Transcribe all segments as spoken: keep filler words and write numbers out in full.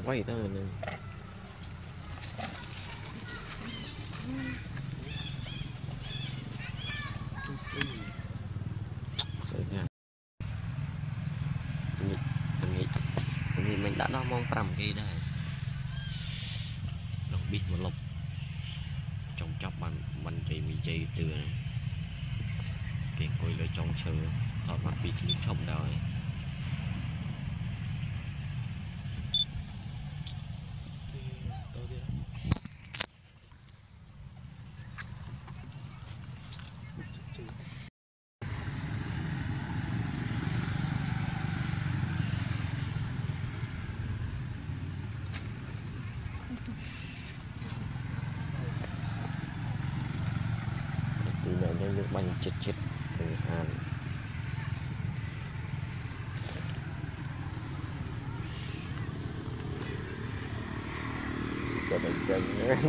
quay đó mình sợ nha anh nghĩ anh nghĩ mình đã đo mong tầm kia đây nó biết một lục trong chốc mình mình chỉ mình chỉ từ cái coi là trong chờ họ mặc bị chúng trong đó thì là những nước bánh chít chít từ sàn cho bệnh chân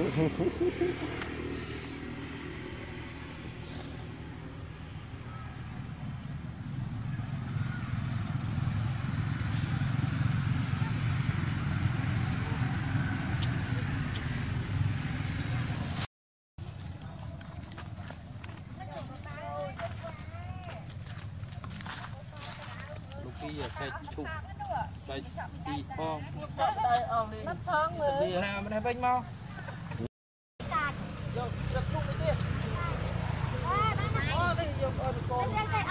cái chụp cái gì con nó thon rồi đi nào mình hay bánh mau vô giật chung cái kia ô đi vô ơi con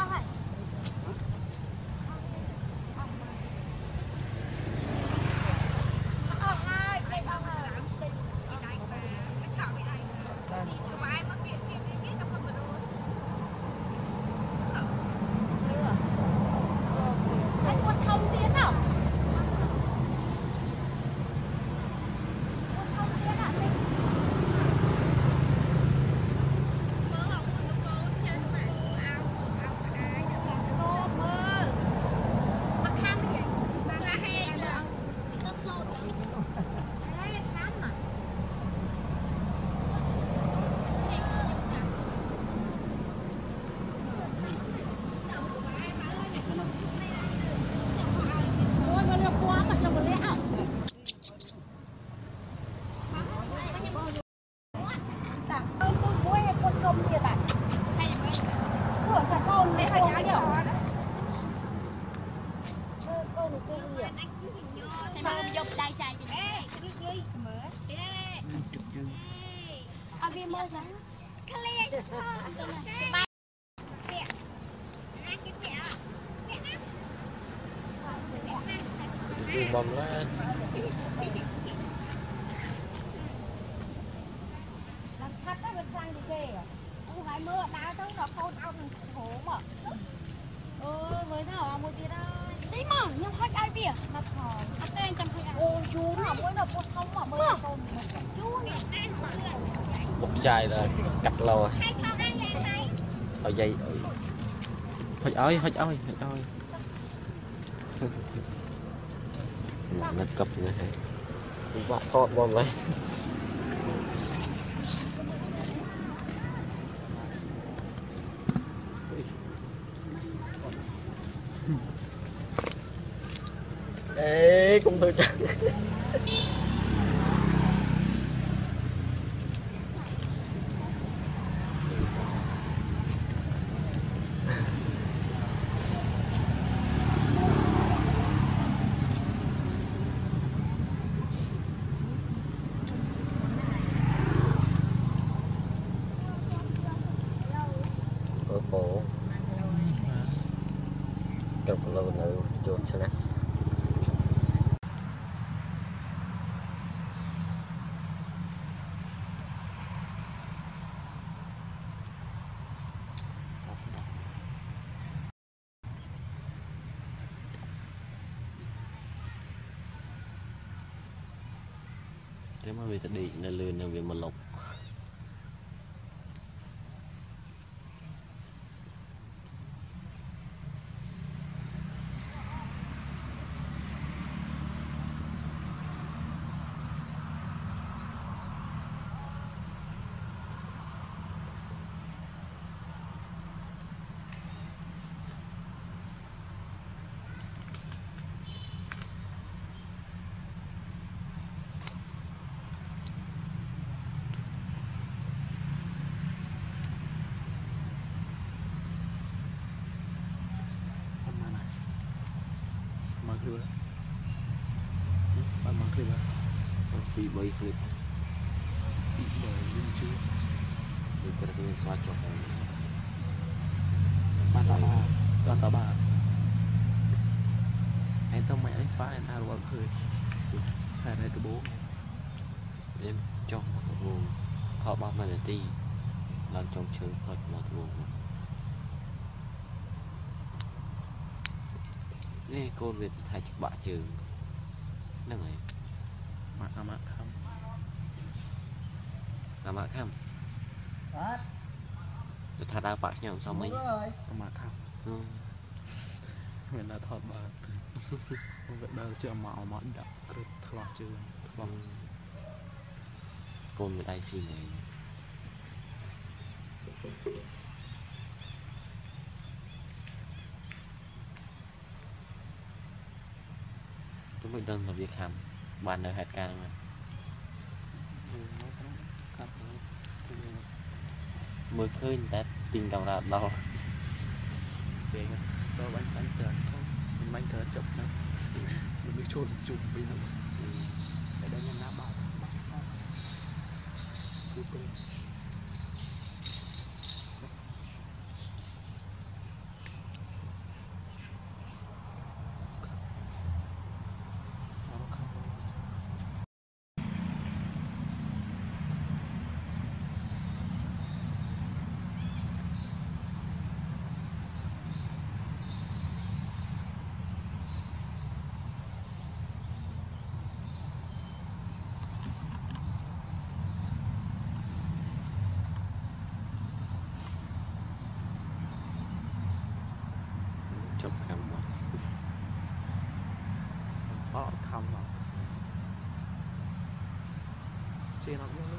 đi bầm lên làm thật đó mình sang đi kề à không phải mưa đá đâu nó khôn ao mình khổ mà ơ với nó một tí đó đi mà nhưng hết ai bìa nó thò nó tên chẳng phải ô chú nó mới là con không mà mới là con chú này một chai là cắt lò ở dây hơi ơi hơi ơi hơi ơi nó cặp nữa hả vắt thoát bom lấy ê cũng tôi chắc cổ được lâu nữa chuột cho nè cái mà vì ta đi nó lươn nó vì mà lục clip bạn mang clip á phi bay clip bị bởi linh chưa được cái cái xóa chọc bạn tao ba bạn tao ba anh tao mẹ đánh phá anh nào rồi khơi hai này cái bố em cho một cái vùng họ bao mà là đi làm trong chơi hoặc một vùng nè cô Việt thay chụp bạ trường nè này mà à mà không à mà không tôi thay đa bạ nhau sao mấy à mà không ừ. mình đã thọt bà không phải đâu chưa mạo món đậm cứ thọt chưa Vâng. Cô người đây xin này chúng mình đơn là việc hàm bàn đời hạt càng mà mới khơi người ta tìm đầu là đâu để đâu bánh bánh cờ mình bánh cờ chụp nữa mình bị trôn chụp bị nó để đây nhân đá bảo chụp hàm mà họ thăm vào trên nó cũng